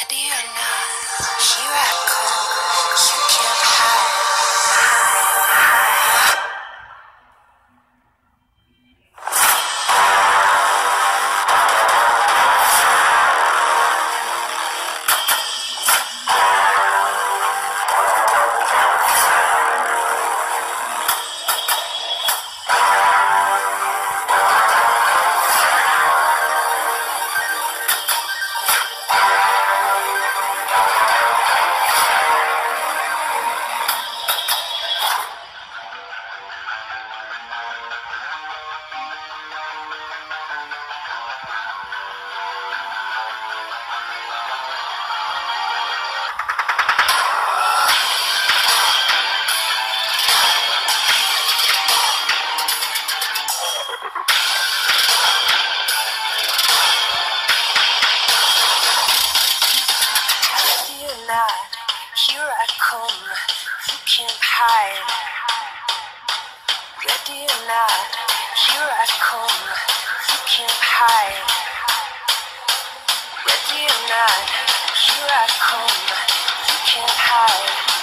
Ready or not, here I come. You can't hide. Here I come, you can't hide. Ready or not, here I come, you can't hide. Ready or not, here I come, you can't hide.